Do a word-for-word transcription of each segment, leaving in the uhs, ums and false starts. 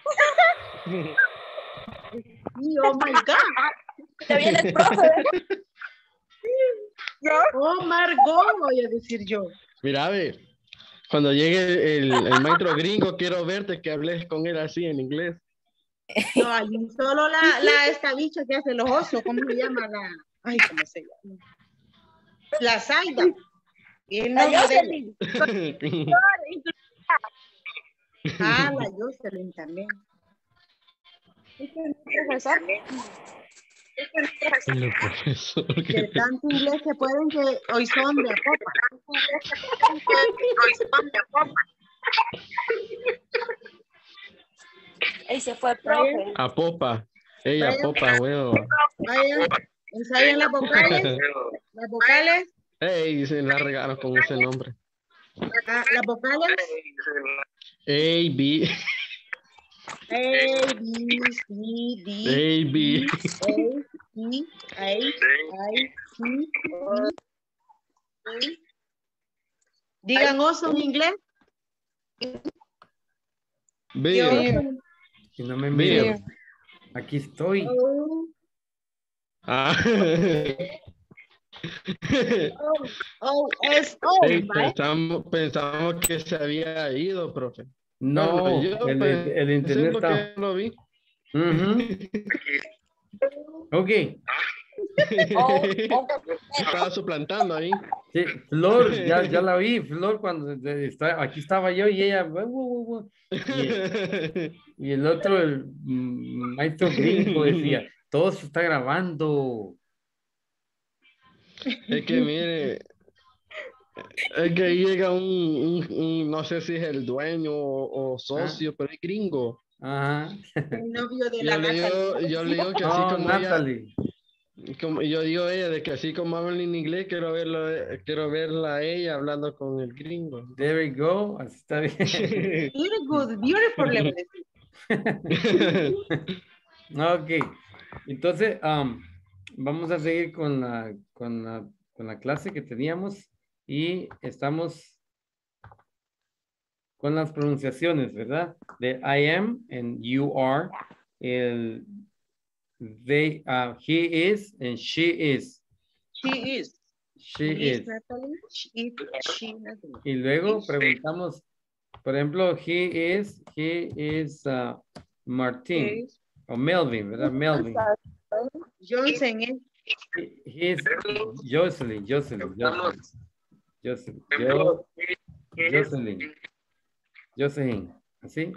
Sí, oh my God. Ya viene el profe. Oh, Margot, voy a decir yo. Mira, ve, cuando llegue el, el maestro gringo, quiero verte que hables con él así en inglés. No, hay solo la, la esta bicha que hace los osos, ¿cómo se llama? La, ay, ¿cómo se llama? La Zaida. Y el novio de ella. Ah, la Jocelyn también. Profesor. El profesor, De tanto inglés que pueden que hoy son de popa. Hoy son de popa. Ahí se fue el profe. A popa. Ella, Vaya. popa, huevo. Vaya, ensayen las vocales. Las vocales. Ey, se la regaron con ese nombre. Ah, las vocales. A, B. A, B, C, D, A, B. A, C, A, I, C, D. Digan oso en inglés. Beer. Si no me Beer. miro. Aquí estoy. Oh, Ah. oh, oh, es oh, Ey, ¿vale? pensamos, pensamos que se había ido, profe. No, Bueno, yo el, pensé el internet porque está. lo vi. Ujú. Ok. Oh, oh, Estaba suplantando ahí. Sí, Flor, ya, ya la vi. Flor, cuando de- está, aquí estaba yo y ella. bu- bu- bu- Y el, y el otro, el mm, maestro gringo, decía: todo se está grabando. Es que mire, es que ahí llega un, un- un- no sé si es el dueño o, o socio, pero es gringo. Ajá. El novio de Yo la le digo, Natalie. yo le digo que así No, como Natalie. ella, como, yo digo a ella de que así como hablan en inglés, quiero verlo, quiero verla a ella hablando con el gringo. There we go. Así está bien. Very good, beautiful, le voy a decir. Ok. Entonces, um, vamos a seguir con la, con la, con la clase que teníamos y estamos con las pronunciaciones, ¿verdad? De I am and you are, el they, uh, he is and she is. She is. She He is. Natalie. She is. She Natalie. Y luego preguntamos, por ejemplo, he is, he is uh, Martín He is. o Melvin, ¿verdad? Melvin. Johnson es. He, he is Jocelyn, Jocelyn, Jocelyn. Jocelyn, Jo- Jocelyn. Jocelyn, ¿así?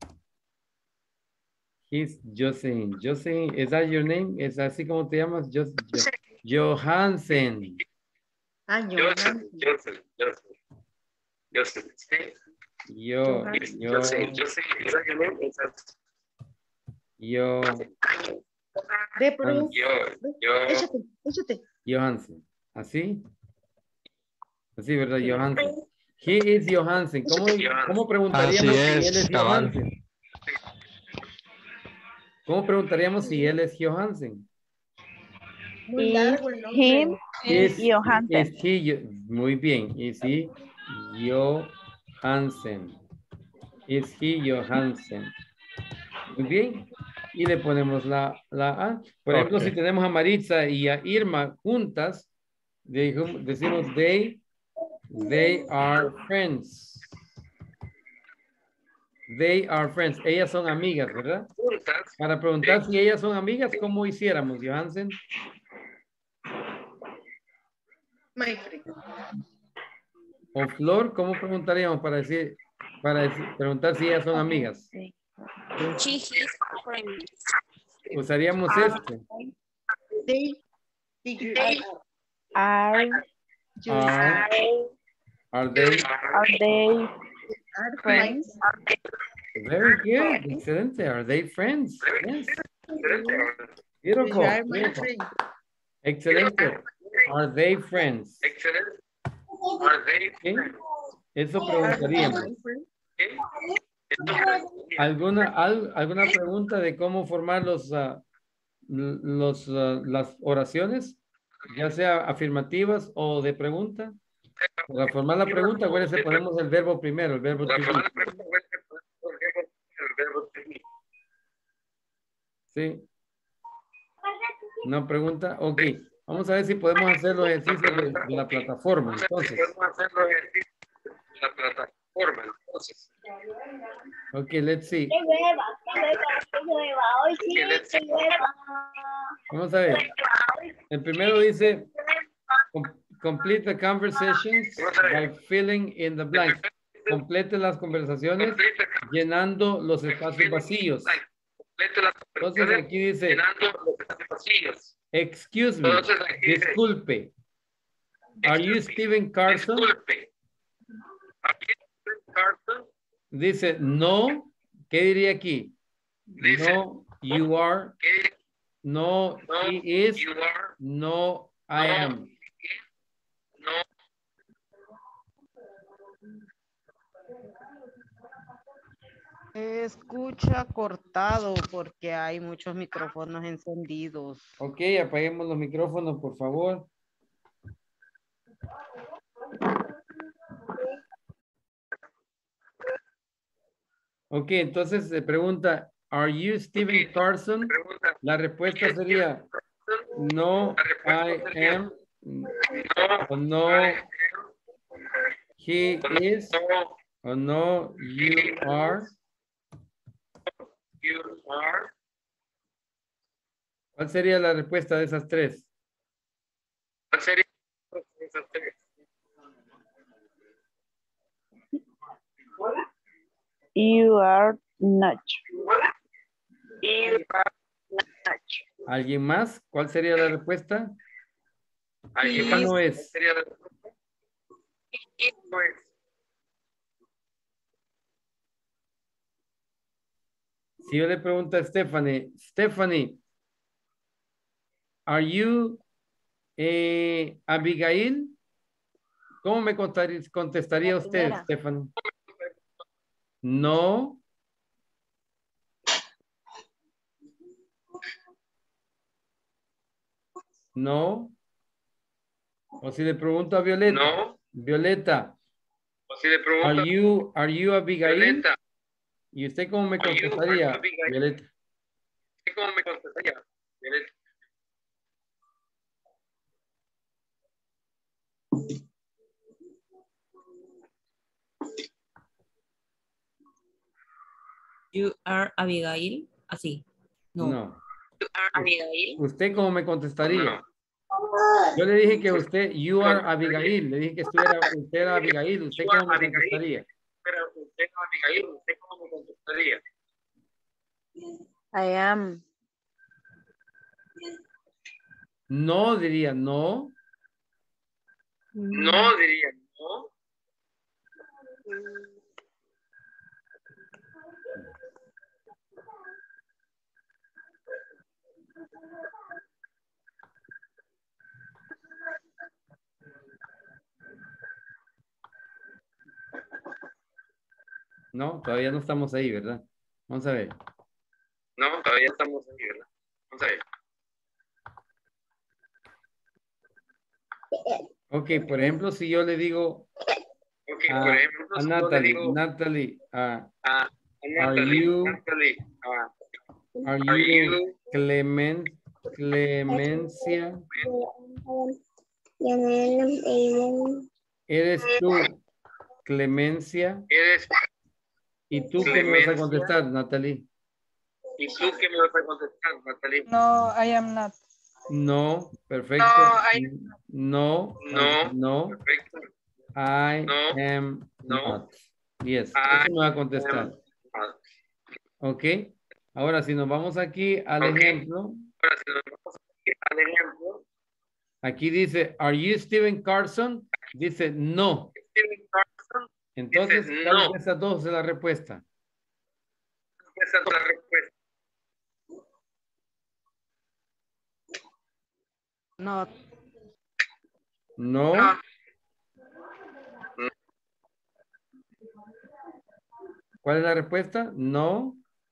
He's Jocelyn. Jocelyn, is that your name? ¿Es así como te llamas? Jo Jo- Johansen. Ah, Johnson. Joseph, Joseph, Joseph, sí. Yo, yo, Joseph, Joseph, ¿es that your name? Is that- yo, De pro. Yo, yo, Échate, échate. Johansen. ¿Así? Así, ¿verdad? Johansen. He is Johansen. ¿Cómo, cómo preguntaríamos Así si es, él es cabal. Johansen? ¿Cómo preguntaríamos si él es Johansen? Muy Is largo el him nombre. Is, Johansen. is he, yo- muy bien. Is he Johansen? Is he Johansen? Muy bien. Y le ponemos la, la A. Por ejemplo, Ok. si tenemos a Maritza y a Irma juntas, dijo- decimos they, they are friends. They are friends. Ellas son amigas, ¿verdad? juntas, Para preguntar si ellas son amigas, ¿cómo hiciéramos, Johansen? My friend. O Flor, ¿cómo preguntaríamos para decir, para decir- preguntar si ellas son amigas? She is friend. Usaríamos este. They. They. Are, Are, are they? are they Are friends? Very good. Excelente. Are they friends? Yes. Beautiful. You are my Beautiful. friend. Excelente. Are they friends? excellent. Are they Okay. friends? Eso Are they preguntaríamos. my friend? ¿Alguna, al- alguna pregunta de cómo formar los, ah, l- los, ah, las oraciones? Ya sea afirmativas o de pregunta. Para formar la pregunta, acuérdense, ponemos el verbo primero, el verbo to La be. primera pregunta es el verbo to be. Sí. ¿No pregunta? Ok. Vamos a ver si podemos hacer los ejercicios de, de la plataforma. Entonces. Podemos hacer los ejercicios de la plataforma. Entonces. Ok, let's see. Que llueva, que llueva, que llueva. Hoy sí, que llueva. Vamos a ver. El primero dice, com- complete the conversations by filling in the blanks. Complete las conversaciones llenando los espacios vacíos. Entonces aquí dice, Llenando los espacios vacíos. excuse me, Entonces aquí dice, disculpe. Are you Stephen Carson? Disculpe. Aquí Stephen Carson Dice, no. ¿Qué diría aquí? Dice, No, you are. que No, no, he is. you are, No, I no, am. no. Escucha cortado porque hay muchos micrófonos encendidos. Ok, apaguemos los micrófonos, por favor. Ok, entonces se pregunta, ¿Are you Stephen Carson? Pregunta, La respuesta sería, no, I am. O no, he is. no, O no, you are. you are. ¿Cuál sería la respuesta de esas tres? ¿Cuál sería esas tres? You are not. You are not. ¿Alguien más? ¿Cuál sería la respuesta? ¿Alguien Esa más? no es. Sería la respuesta. No es. Si yo le pregunto a Stephanie, Stephanie, ¿are you eh, Abigail? ¿Cómo me contestaría, contestaría La usted, primera. Stephanie? No. No. O si le pregunto a Violeta. No. Violeta, O si le pregunto, are you, are you Abigail? Violeta, ¿Y usted cómo me Are you- contestaría, are you Abigail? Violeta? ¿cómo me contestaría? Violeta. You are Abigail. Así. No. No. Abigail. ¿Usted cómo me contestaría? No. Yo le dije que usted, you are Abigail. Le dije que usted era, usted era Abigail. ¿Usted You cómo are me Abigail. contestaría? Pero usted no, Abigail, ¿usted cómo me contestaría? I am. No, diría no. No, diría, no. No, todavía no estamos ahí, ¿verdad? Vamos a ver. No, todavía estamos ahí, ¿verdad? Vamos a ver. Ok, por ejemplo, si yo le digo Ok, a, por ejemplo, a si yo le Natalie, digo Natalie, ah, a, a Are Natalie, you- Natalie, ah, are are you you Clemen, Clemencia? ¿Eres tú Clemencia? eres, ¿Y tú qué me vas a Clemencia. contestar, Natalie? ¿y tú qué me vas a contestar, Natalie? No, I am not. No, perfecto. No, I- No, No. no, Perfecto. I No. am No. not. Yes, I eso me va a contestar. Ah, Ok. Ahora, si nos vamos aquí al Ok. ejemplo, ahora, si nos vamos aquí al ejemplo, aquí dice, ¿Are you Stephen Carson? Dice, no. Stephen Carson, Entonces, Dice, ¿cuál no. de esas dos es la respuesta? esa es la respuesta. No, No. No. ¿Cuál es la respuesta? No.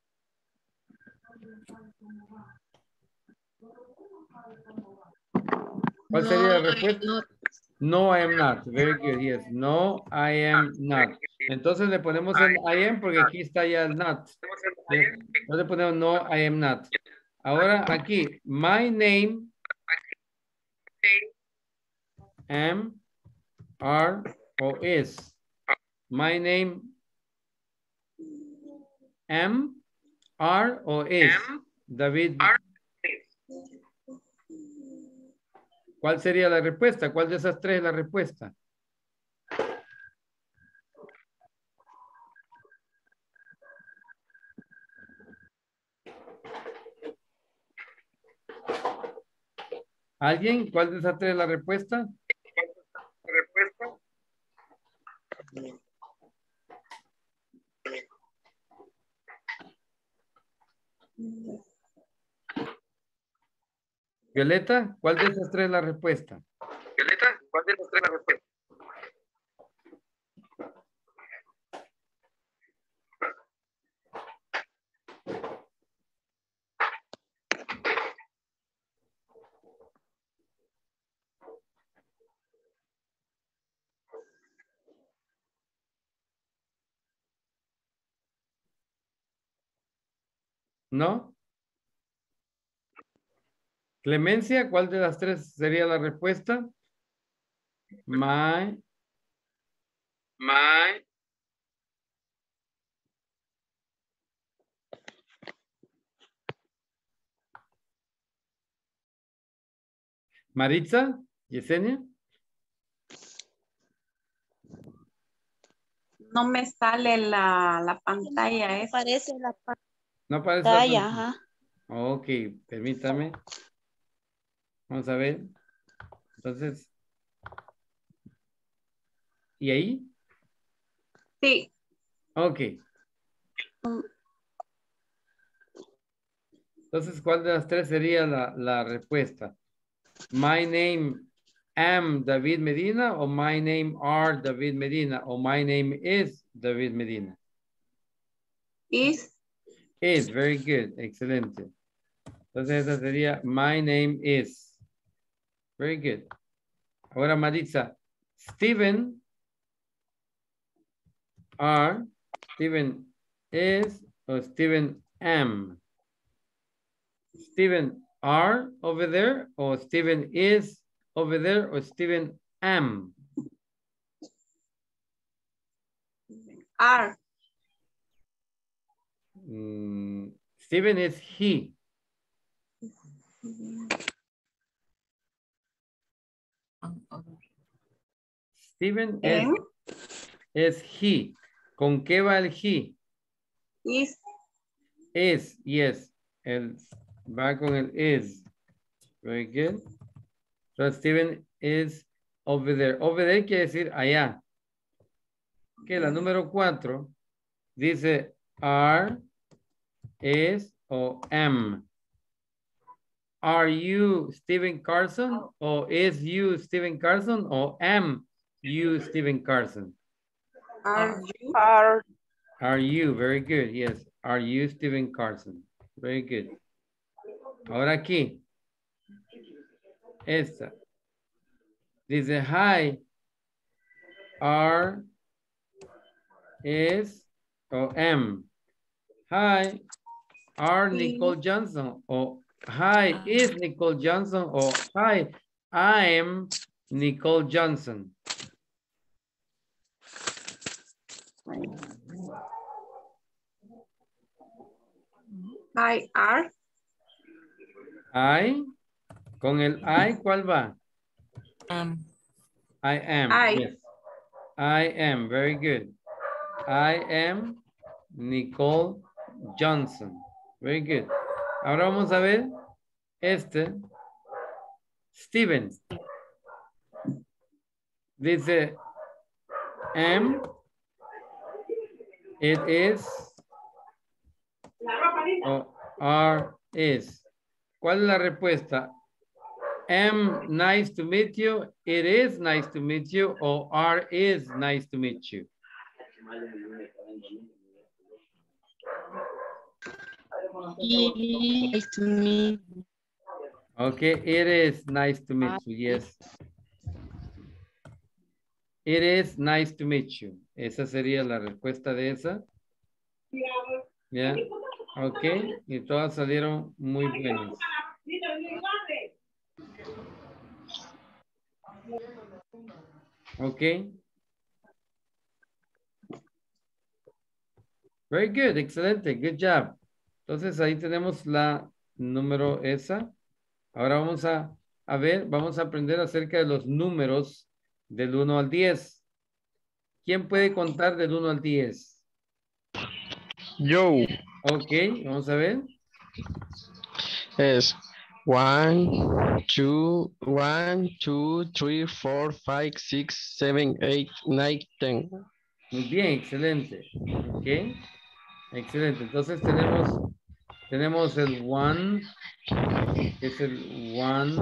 ¿Cuál sería la respuesta? No, I am not. Very good, yes. No, I am not. Entonces le ponemos el I am porque aquí está ya el not. Estamos en No le ponemos no, I am not. Ahora aquí, my name, am, are, o is. My name, am, are, o is. David. ¿Cuál sería la respuesta? ¿Cuál de esas tres es la respuesta? ¿Alguien? ¿Cuál de esas tres es la respuesta? Respuesta. Violeta, ¿cuál de esas tres es la respuesta? Violeta, ¿cuál de las tres es la respuesta? ¿No? Clemencia, ¿cuál de las tres sería la respuesta? My. My. Maritza, Yesenia. No me sale la, la pantalla. esa. Aparece la No aparece la pantalla, pantalla. ajá. Ok, permítame. Vamos a ver. Entonces. ¿Y ahí? Sí. Ok. Entonces, ¿cuál de las tres sería la, la respuesta? My name am David Medina o my name are David Medina o my name is David Medina. Is. Is, very good, excelente. Entonces esa sería my name is. Very good. Ahora Maritza, Steven are, Steven is o Steven am. Steven are over there or Steven is over there or Steven am. Are. Mm, Steven is he. Steven es, Am. es he. ¿Con qué va el he? Is. Is, yes. El, va con el is. Very good. So Steven is over there. Over there quiere decir allá. Que la número cuatro dice are, is o am. Are you Stephen Carson? Or is you Stephen Carson? Or am you Stephen Carson? Are you? Are Are you? Very good. Yes. Are you Stephen Carson? Very good. Ahora aquí. Esta. Dice hi. Are, is o am. Hi. Are Nicole Johnson? Or hi, is Nicole Johnson? Or hi, I am Nicole Johnson. I are. I, con el I, ¿cuál va? Um, I am. I. Yes. I am. Very good. I am Nicole Johnson. Very good. Ahora vamos a ver este. Steven. Dice am. It is. O are is. ¿Cuál es la respuesta? Am nice to meet you. It is nice to meet you. Or are is nice to meet you. Nice to meet you. Okay, it is nice to meet you. Yes. It is nice to meet you. Esa sería la respuesta de esa. ¿Ya? Ok, y todas salieron muy buenas. Ok. Very good, excelente, good job. Entonces ahí tenemos la número esa. Ahora vamos a, a ver, vamos a aprender acerca de los números del uno al diez. ¿Quién puede contar del uno al diez? Yo. Ok, vamos a ver. Es one, two, one, two, three, four, five, six, seven, eight, nine, ten. Muy bien, excelente. Ok, excelente. Entonces tenemos, tenemos el one, que es el one,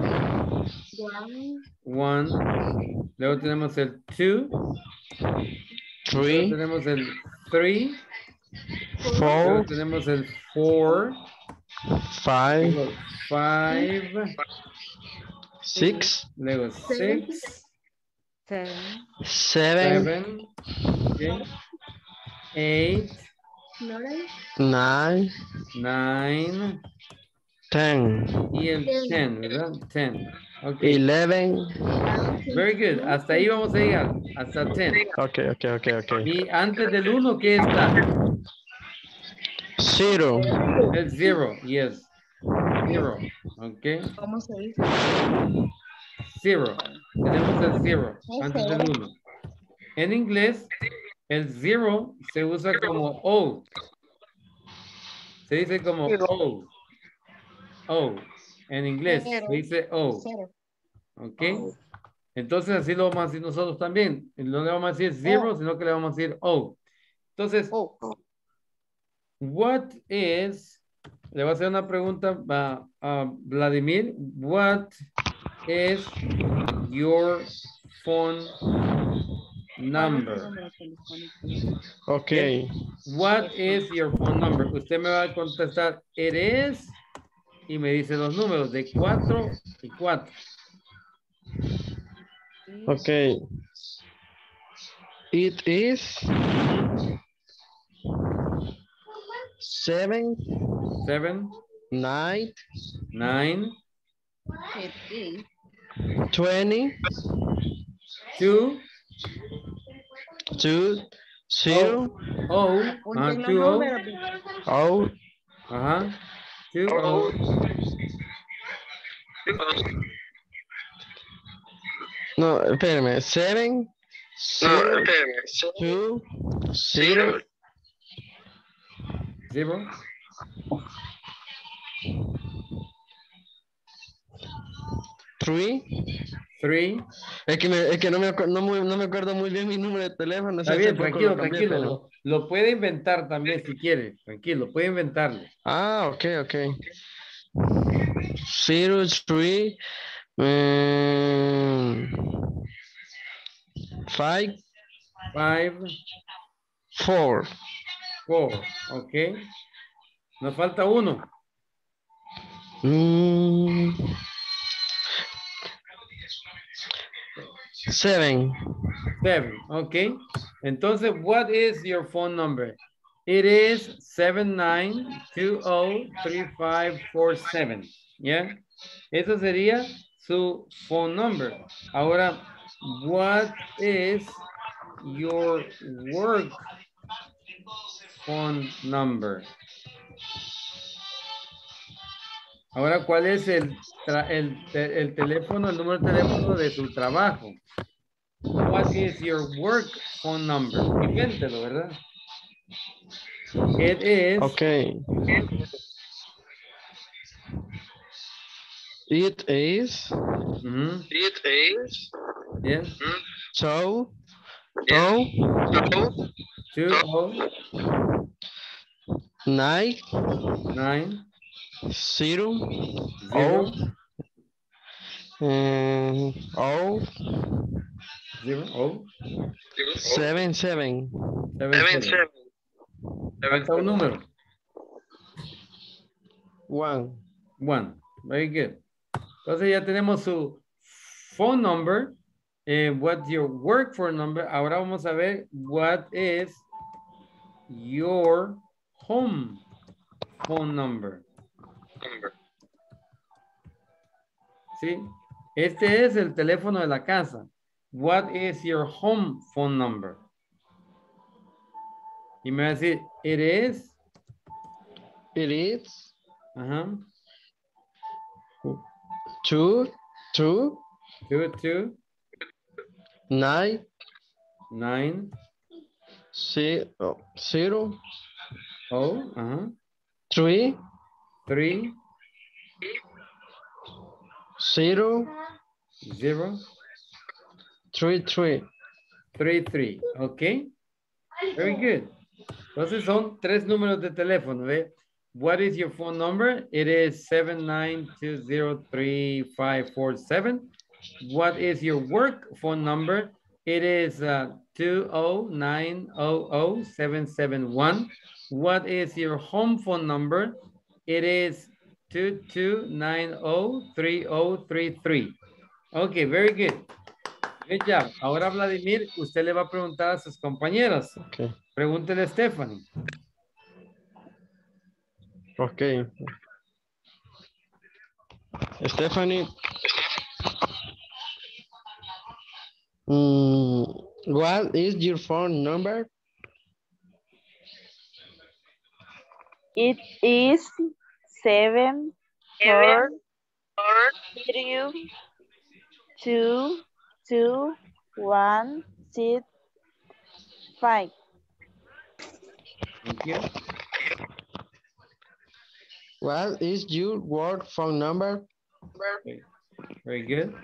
one. Luego tenemos el two. Luego Three, tenemos el three. Luego four, tenemos el four. five, Luego five. six, Luego six. Seven. seven, Seven. Okay. Eight. nine, Nine. ten, Y el ten, ¿verdad? Ten. Okay. eleven. Very good. Hasta ahí vamos a llegar. Hasta ten. Okay, okay, okay, okay. Y antes del uno, ¿qué está? Zero. El zero. Yes. Zero. Okay. ¿Cómo se dice? Zero. Tenemos el zero antes del uno. En inglés, el zero se usa como O. Se dice como O. O. En inglés se dice O. ¿Ok? Entonces así lo vamos a decir nosotros también. No le vamos a decir zero, sino que le vamos a decir O. Entonces, what is, le voy a hacer una pregunta a, a Vladimir. What is your phone number? Okay. What is your phone number? Usted me va a contestar, it is, y me dice los números de cuatro y cuatro. Okay. It is seven, Seven, nine, nine, twenty, two, two, zero, O, ah, two, O, oh, ajá, two, O, no, espérame, seven, zero, two, zero, zero, three. three. Es que, me, es que no, me, acu- no, muy- no me acuerdo muy bien mi número de teléfono. Está hace bien, poco tranquilo, lo cambié, tranquilo. pero- Lo, lo puede inventar también si quiere. Tranquilo, puede inventarlo. Ah, ok, ok. Zero, three, um, five, Five, four. four. Ok. Nos falta uno. Mm, seven. Seven. Ok. Entonces, what is your phone number? It is seven nine two zero three five four seven. ¿Ya? Eso sería su phone number. Ahora, what is your work phone number? Ahora, ¿cuál es el, tra- el, te- el teléfono, el número de teléfono de su trabajo? What is your work phone number? Invéntelo, ¿verdad? It is. Okay. It is Mhm. It is. Yes. two, Yeah. two, Two oh nine, nine zero, zero um, oh, zero oh seven, seven. seven Seven, seven. seven. Falta un número. One. One. Very good. Entonces ya tenemos su phone number. Eh, what's your work phone number? Ahora vamos a ver what is your home phone number? Number. ¿Sí? Este es el teléfono de la casa. What is your home phone number? Y me va a decir, it is. It is Ajá. two, two, Two, two, nine, nine, zero, zero, oh, ajá. three, Three, zero, zero, three, three. three, three. Ok. Very good. Entonces son tres números de teléfono, ¿ve? What is your phone number? It is seven nine two zero three five four seven. What is your work phone number? It is uh, two oh nine oh oh seven seven one. What is your home phone number? It is two two nine oh three oh three three. Okay, very good. Good job. Ahora, Vladimir, usted le va a preguntar a sus compañeros. Okay. Pregúntele a Stephanie. Okay. Stephanie. Mm, what is your phone number? It is seven, four, three, two, two, one, six, five. Thank you. What is your work phone number? Okay. Very good.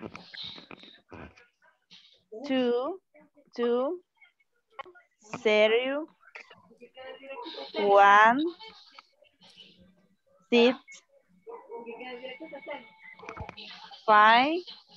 Two, two, zero, one, six, five,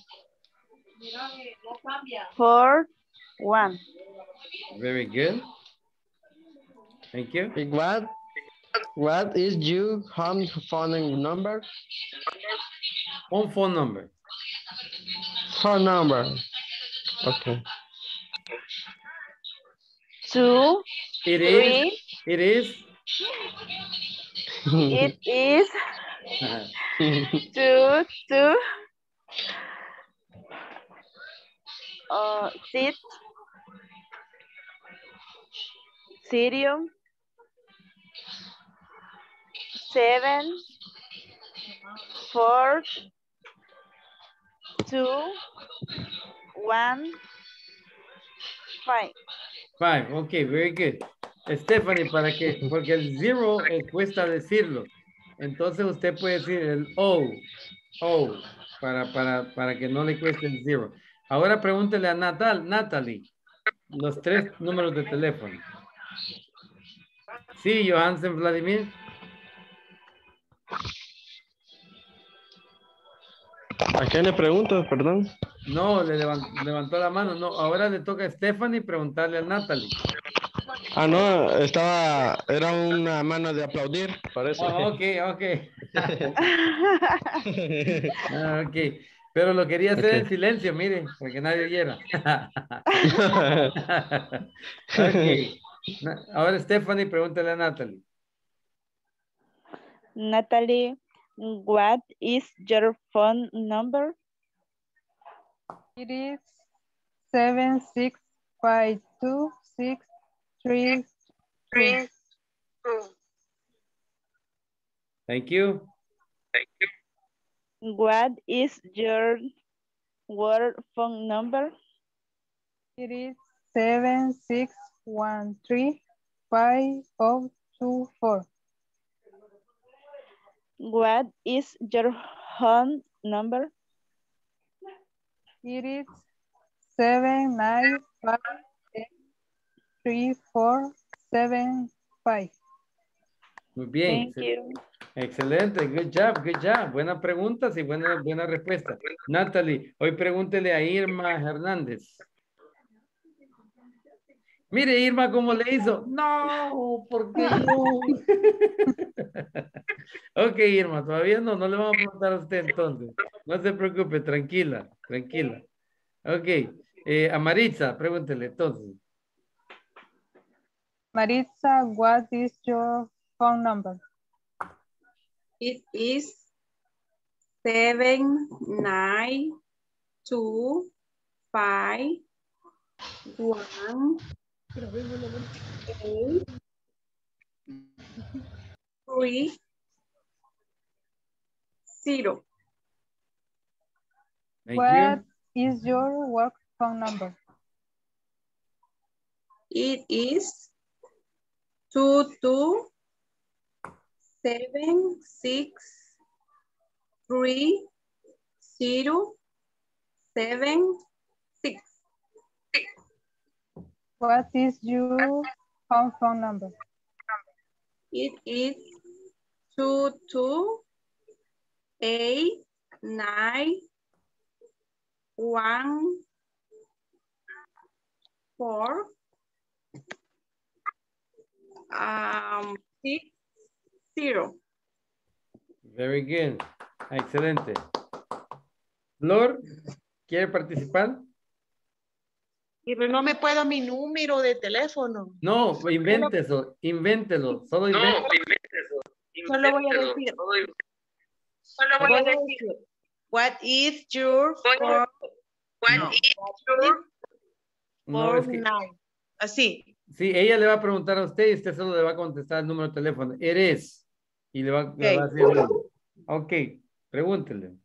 four, one. Very good. Thank you. What, what is your home phone number? Home phone number. Phone number. Okay. Two, It is. three, It is. it is two, two, uh, six, zero, seven, four, two, one, five. Five. Okay, very good. Stephanie, para que, porque el zero eh, cuesta decirlo. Entonces usted puede decir el O, O, para, para, para que no le cueste el zero. Ahora pregúntele a Natal, Natalie, los tres números de teléfono. Sí, Johansen Vladimir. ¿A quién le pregunto, perdón? No, le levantó, levantó la mano. No, ahora le toca a Stephanie preguntarle a Natalie. Ah, no, estaba, era una mano de aplaudir, parece. Oh, ok, ok. Ah, ok. Pero lo quería hacer Okay. en silencio, mire, para que nadie oyera. Ok. Ahora Stephanie, pregúntale a Natalie. Natalie, what is your phone number? It is seven six five two six three three. Thank you. Thank you. What is your work phone number? It is seven six one three five oh two four. What is your home number? It is seven nine five eight three four seven five. Muy bien. Thank you. Excelente. Good job, good job. Buenas preguntas y buena, buena respuesta. Natalie, hoy pregúntele a Irma Hernández. Mire, Irma, ¿cómo le hizo? No, porque yo. Ok, Irma, todavía no, no le vamos a preguntar a usted entonces. No se preocupe, tranquila, tranquila. Ok, eh, a Maritza, pregúntele entonces. Maritza, what is your phone number? It is seven, nine, two, five, one, eight, three, zero. Thank What you. is your work phone number? It is two, two, seven, six, three, zero, seven, six. What is your home phone number? It is two, two, eight, nine, one, four, um, six, zero. Very good. Excelente. Flor, ¿quiere participar? Pero no me puedo mi número de teléfono. No, invéntelo, invéntelo, solo No, invéntelo. invéntelo. Solo voy a Invéntelo. decir. Solo- Solo voy Voy a a decir. decir, what is your Voy a- phone What No. is your- No, es que, nine? Así. sí, ella le va a preguntar a usted y usted solo le va a contestar el número de teléfono. Eres. Y le va, le va a decir el número. Ok, pregúntele.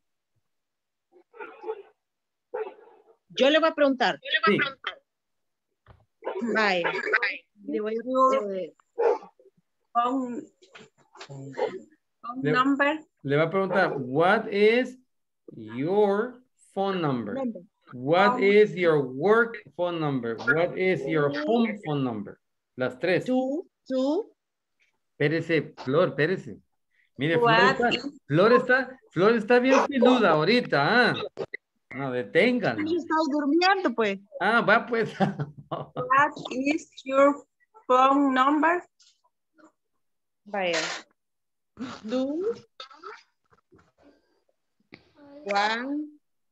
Yo le voy a preguntar. Yo le voy Sí. a preguntar. Vaya. Le voy a eh, Phone, phone Le- number. Le va a preguntar, what is your phone number? number. What is your work phone number? What is your home phone number? Las tres. Two, two. Espérese, Flor, espérese. Mire, Flor What está, is- Flor está, Flor está bien filuda ahorita, ¿ah? No, detengan. Yo estoy durmiendo, pues. Ah, va pues. What is your phone number? Vaya. Two. One.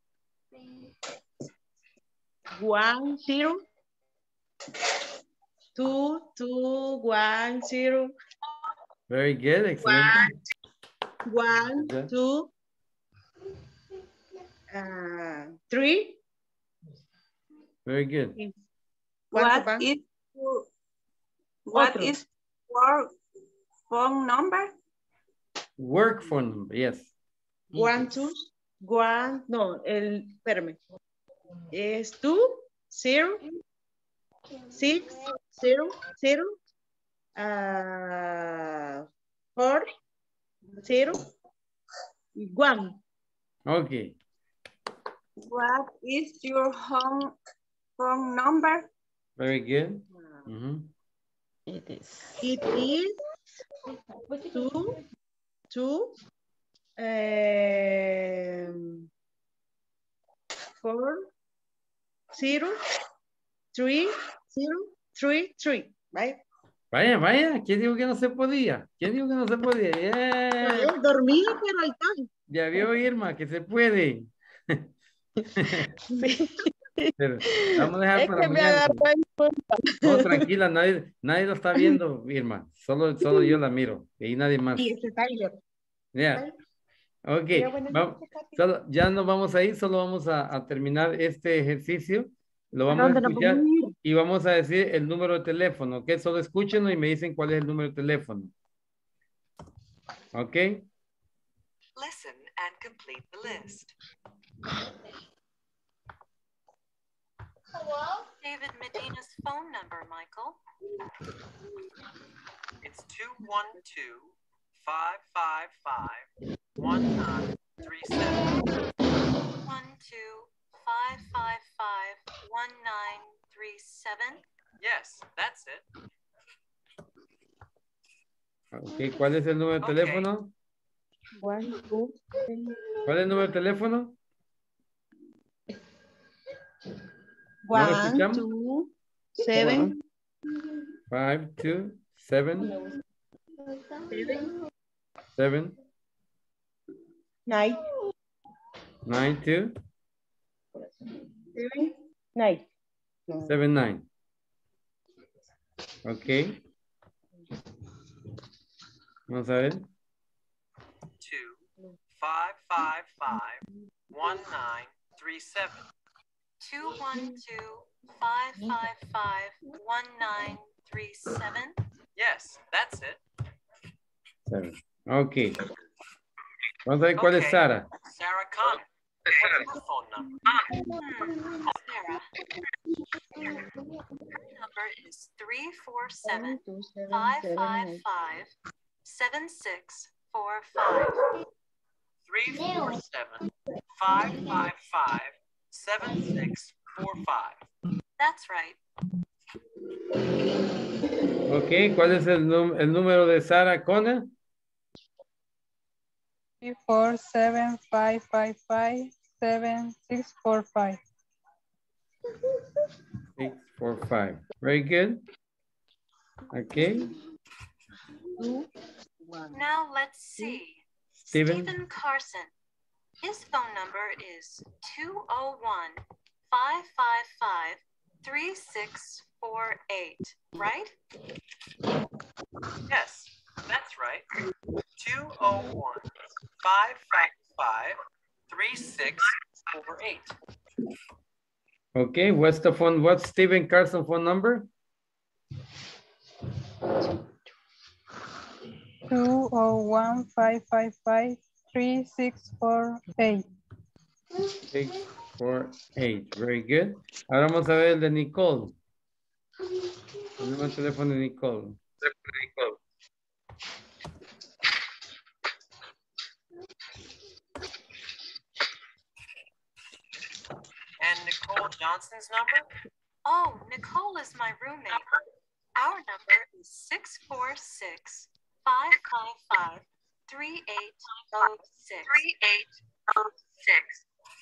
One, zero. Two, two, one, zero. Very good, excelente. One, Okay. two. Uh, three. Very good. ¿Cuánto What van? is your, what Otro. is your phone number? Work phone number, yes. One, two, one, no, el, espérame. Es two, zero, six, zero, zero, uh, four, zero, one. Okay. What is your home phone number? Very good. Mhm. It is. It is two, two, um, four, zero, three, zero, three, three, right? Vaya, vaya, ¿quién dijo que no se podía? ¿Quién dijo que no se podía? Yeah. Estoy dormido, pero ahí estoy. Ya vio Irma que se puede. Pero vamos a dejar Es para que me mañana. agarró en cuenta. No, tranquila, nadie, nadie lo está viendo, Irma. Solo, solo yo la miro y nadie más. Y ese Tyler. Ya. Ok. Ya, buenas va- noches, Katy. solo- ya nos vamos a ir, solo vamos a, a terminar este ejercicio. Lo vamos a ¿Dónde nos escuchar vamos a ir? y vamos a decir el número de teléfono, ¿ok? Solo escúchenlo y me dicen cuál es el número de teléfono. ¿Ok? Listen and complete the list. David Medina's phone number, Michael. It's two one two, five five five, one nine three seven. One two five five five one nine three seven. Yes, that's it. Ok, ¿cuál es el número de Ok. teléfono? One, two, ¿Cuál es el número de teléfono? ¿No lo one, escuchamos? two, seven, Five, two, seven, seven, seven, nine, nine, two, seven, nine. seven, nine. Ok. Vamos a ver. two, five five five, one nine three seven. Two one two five five five one nine three seven. Yes, that's it. Seven. Ok. Vamos a ver cuál es Okay. Sara. Sarah Connor. What's her phone number? Hmm, Sarah. Her number is three four seven five five five seven six four five. Three four seven five five five seven six four five. That's right. Ok, ¿cuál es el, num- el número de Sara Connor? Three, four, seven, five, five, five, seven, six, four, five. Six, four, five. Very good. Okay. Now let's see. Steven. Stephen Carson. His phone number is two oh one five five five three six four eight, right? Yes, that's right. two oh one five five five three six four eight. Okay, what's the phone? What's Stephen Carson phone number? Two oh one five five five three six four eight. Six, four, eight. Very good. Ahora vamos a ver el de Nicole. El número de teléfono de Nicole. And Nicole Johnson's number? Oh, Nicole is my roommate. Our number is six four six five five five three eight oh six. three eight oh six.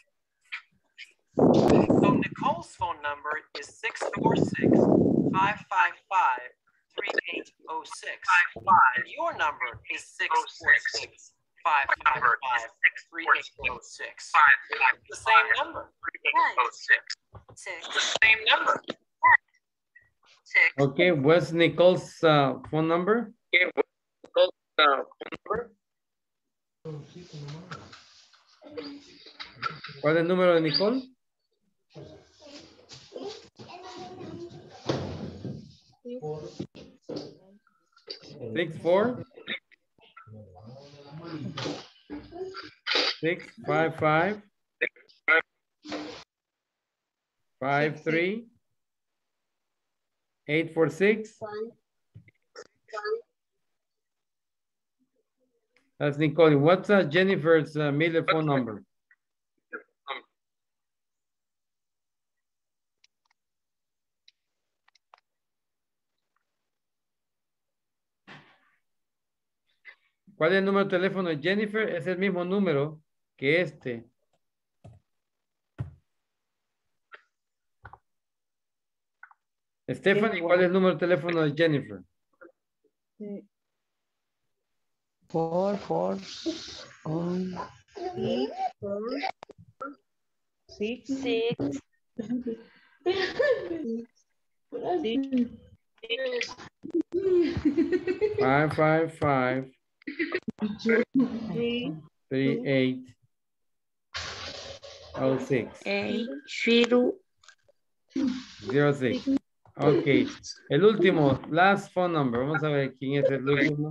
So Nicole's phone number is six four six five five five three eight oh six. And your number is six four six five five five three eight oh six. The same number. Six. The same number. Six. Okay, what's Nicole's uh, phone number? ¿Cuál es el número de Nicole? Six, four. Six, five, five. Five, three. Eight, four, six. That's Nicole. What's uh, Jennifer's uh, middle phone number? ¿Cuál es el número de teléfono de Jennifer? Es el mismo número que este. Stephanie, ¿cuál es el número de teléfono de Jennifer? Four, four, um, six, six, six, Five, five, five, three, three, eight, oh, six, eight, zero, zero, six. Ok. El último, last phone number. Vamos a ver quién es el último.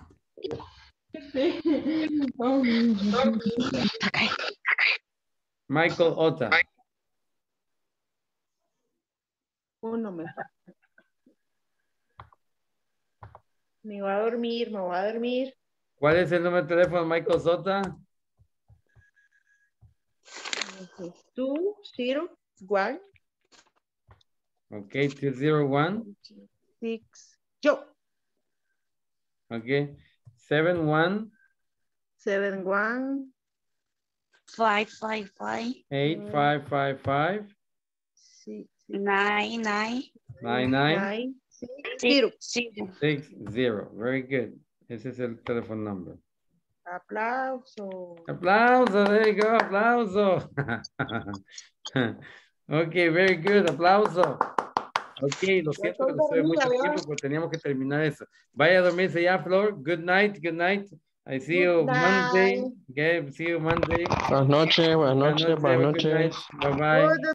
Michael Ota. Uno mejor. Me voy a dormir, me voy a dormir. ¿Cuál es el número de teléfono de Michael Sota? Two, zero, one. Ok, two zero one. Six. Yo. Ok. Seven one. Seven, one. five, five, five, Eight five five five. Six, nine, nine, Nine nine. nine. zero, zero. Six zero. Very good. Ese es el teléfono number. Aplauso. Aplauso. There you go. Aplauso. Ok, very good. Aplauso. Ok, lo siento que nos fue mucho tiempo, pero teníamos que terminar eso. Vaya a dormirse ya, Flor. Good night, good night. I see you Good Monday. night. Gabe, see you Monday. Buenas noches, buenas noches, buenas have a good night. noches. Bye bye. Good